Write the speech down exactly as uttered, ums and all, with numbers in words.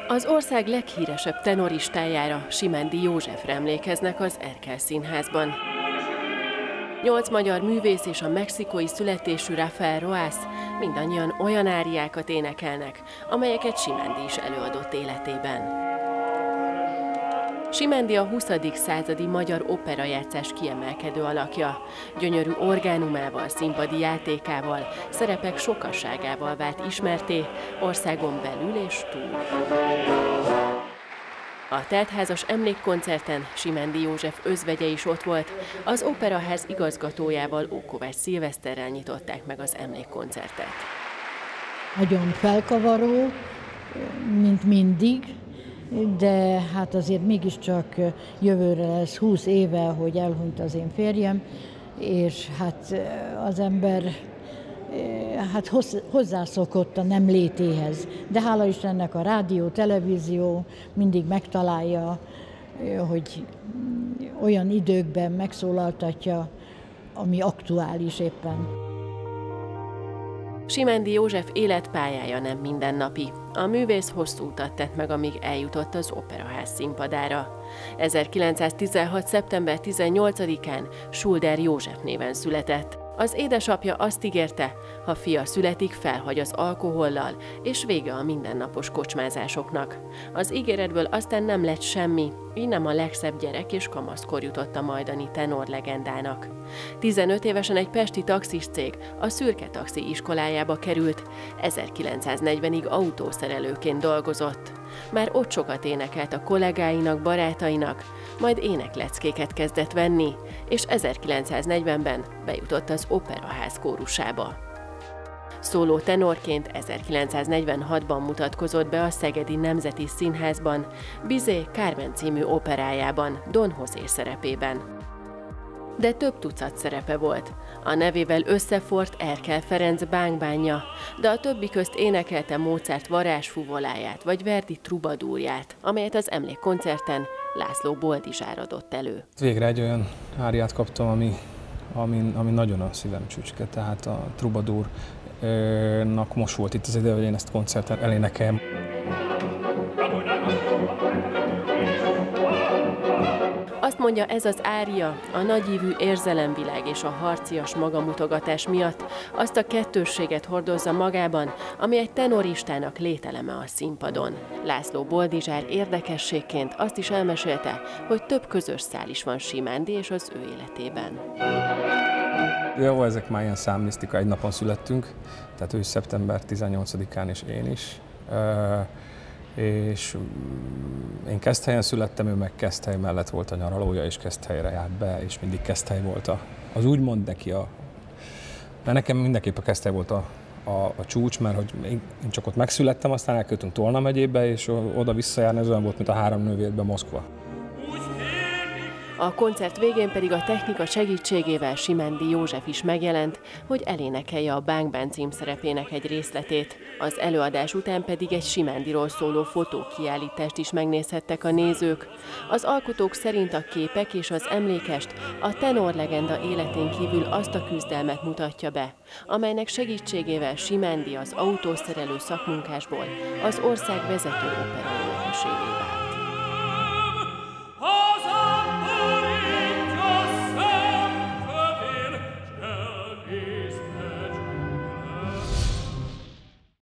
Az ország leghíresebb tenoristájára, Simendi Józsefre emlékeznek az Erkel Színházban. Nyolc magyar művész és a mexikói születésű Rafael Roas mindannyian olyan áriákat énekelnek, amelyeket Simendi is előadott életében. Simendi a huszadik századi magyar operajátszás kiemelkedő alakja. Gyönyörű orgánumával, színpadi játékával, szerepek sokasságával vált ismertté országon belül és túl. A teltházas emlékkoncerten Simendi József özvegye is ott volt, az Operaház igazgatójával, Ókovács Szilveszterrel nyitották meg az emlékkoncertet. Nagyon felkavaró, mint mindig, de hát azért mégiscsak jövőre lesz húsz éve, hogy elhunyt az én férjem, és hát az ember hát hozzászokott a nem létéhez. De hála Istennek a rádió, televízió mindig megtalálja, hogy olyan időkben megszólaltatja, ami aktuális éppen. Simendi József életpályája nem mindennapi. A művész hosszú utat tett meg, amíg eljutott az Operaház színpadára. ezerkilencszáztizenhat. szeptember tizennyolcadikán Sulder József néven született. Az édesapja azt ígérte, ha fia születik, felhagy az alkohollal, és vége a mindennapos kocsmázásoknak. Az ígéretből aztán nem lett semmi, így nem a legszebb gyerek és kamaszkor jutott a majdani tenor legendának. tizenöt évesen egy pesti taxis cég, a Szürke Taxi iskolájába került, ezerkilencszáznegyvenig autószerelőként dolgozott. Már ott sokat énekelt a kollégáinak, barátainak, majd énekleckéket kezdett venni, és ezerkilencszáznegyvenben bejutott az Operaház kórusába. Szóló tenorként ezerkilencszáznegyvenhatban mutatkozott be a Szegedi Nemzeti Színházban, Bizet Carmen című operájában, Don José szerepében. De több tucat szerepe volt. A nevével összefort Erkel Ferenc bángbánja, de a többi közt énekelte Mozart varázsfuvoláját vagy Verdi trubadúrját, amelyet az emlékkoncerten László Boldizsár adott elő. Végre egy olyan áriát kaptam, ami, ami, ami nagyon a szívem csücske, tehát a trubadúrnak most volt itt az ide, hogy én ezt koncerten elénekeljem. Azt mondja, ez az ária a nagyívű érzelemvilág és a harcias magamutogatás miatt azt a kettősséget hordozza magában, ami egy tenoristának lételeme a színpadon. László Boldizsár érdekességként azt is elmesélte, hogy több közös szál is van Simendi és az ő életében. Jó, ezek már ilyen számmisztika, egy napon születtünk, tehát ő is szeptember tizennyolcadikán és én is. És én Keszthelyen születtem, ő meg Keszthely mellett volt a nyaralója, és Keszthelyre járt be, és mindig Keszthely volt a, az úgymond neki a... De nekem mindenképp a Keszthely volt a, a, a csúcs, mert hogy én, én csak ott megszülettem, aztán elköltünk Tolna megyébe, és oda visszajárni az olyan volt, mint a három nővérbe Moszkva. A koncert végén pedig a technika segítségével Simendi József is megjelent, hogy elénekelje a Bang Bang címszerepének egy részletét. Az előadás után pedig egy Simendiról szóló fotókiállítást is megnézhettek a nézők. Az alkotók szerint a képek és az emlékest a tenor legenda életén kívül azt a küzdelmet mutatja be, amelynek segítségével Simendi az autószerelő szakmunkásból az ország vezető operaénekesévé vált.